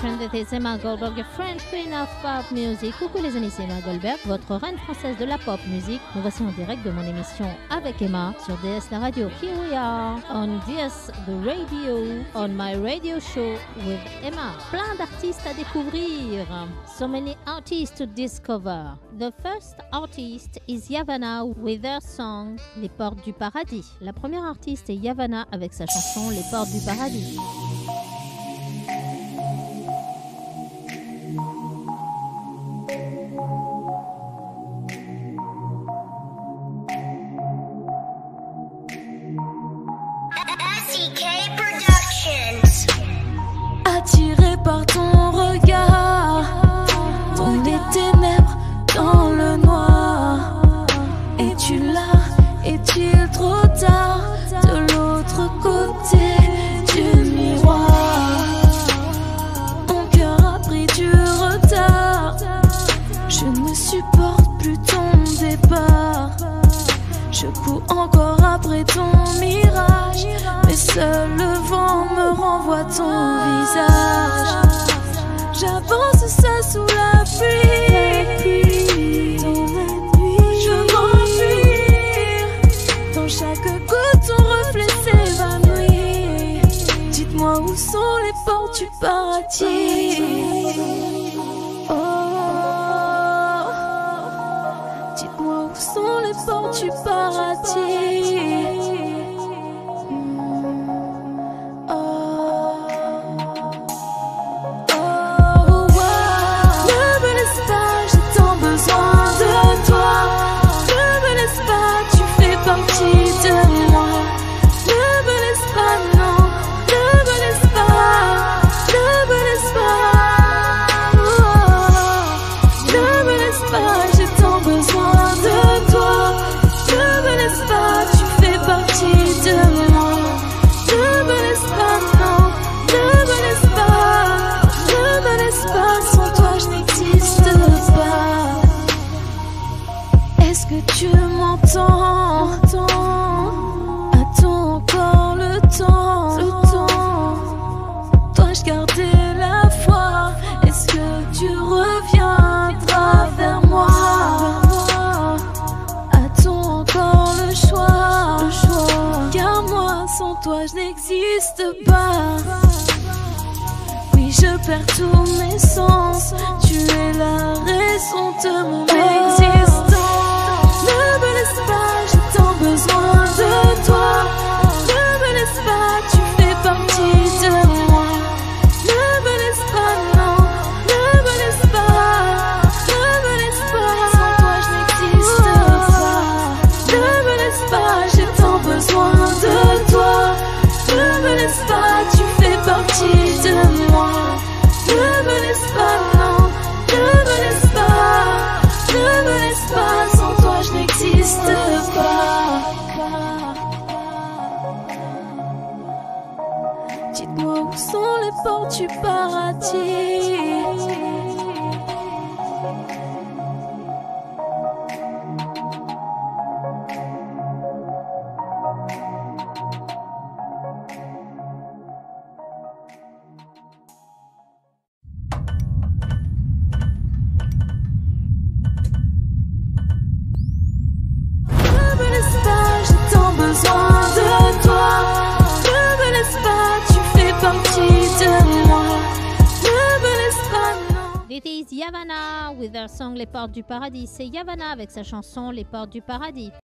friend, this is Emma Goldberg, your French queen of pop music. Coucou les amis, c'est Emma Goldberg, votre reine française de la pop music. Nous voici en direct de mon émission avec Emma sur DS La Radio. Here we are on DS The Radio, on my radio show with Emma. Plein d'artistes à découvrir. So many artists to discover. The first artist is Yavana with their song Les Portes du Paradis. La première artiste est Yavana avec sa chanson Les Portes du Paradis. Attiré par ton regard, dans les ténèbres, dans le noir. Es-tu là? Est-il trop tard? De l'autre côté du miroir, mon cœur a pris du retard. Je ne supporte plus ton départ. Je cours encore après ton mirage, mais seul le vent me renvoie ton visage. J'avance seul sous la pluie, dans la nuit. Je m'enfuis, dans chaque goutte ton reflet s'évanouit. Dites-moi où sont les portes du paradis. Dites-moi où sont les portes du paradis. Ne me laisse pas, j'ai tant besoin de toi. Ne me laisse pas, tu fais partie de moi. Ne me laisse pas, non, ne me laisse pas, ne me laisse pas. Ne me laisse pas, j'ai tant besoin de toi. Ne me laisse pas, tu fais partie de moi. Ne me laisse pas, non, ne me laisse pas. Ne me laisse pas, sans toi je n'existe pas. Est-ce que tu m'entends? Attends encore le temps. Dois-je garder la foi? Est-ce que tu reviendras vers moi? Attends encore le choix. Car moi sans toi je n'existe pas. Oui, je perds tous mes sens. Tu es la raison de mon existence. Ne me laisse pas, j'ai tant besoin de toi. Ne me laisse pas, tu fais partie de moi. Ne me laisse pas, non, ne me laisse pas. Ne me laisse pas, sans toi je n'existe pas. Ne me laisse pas, j'ai tant besoin de toi. Ne me laisse pas, tu fais partie de moi. Ne me laisse pas, non, ne me laisse pas. Ne me laisse pas, sans toi je n'existe pas. Dites-moi où sont les portes du paradis. Ne me laisse pas, j'ai tant besoin de toi. Ne me laisse pas, tu fais partie de moi. Ne me laisse pas, non. This is Yavana with their song Les Portes du Paradis. C'est Yavana avec sa chanson Les Portes du Paradis.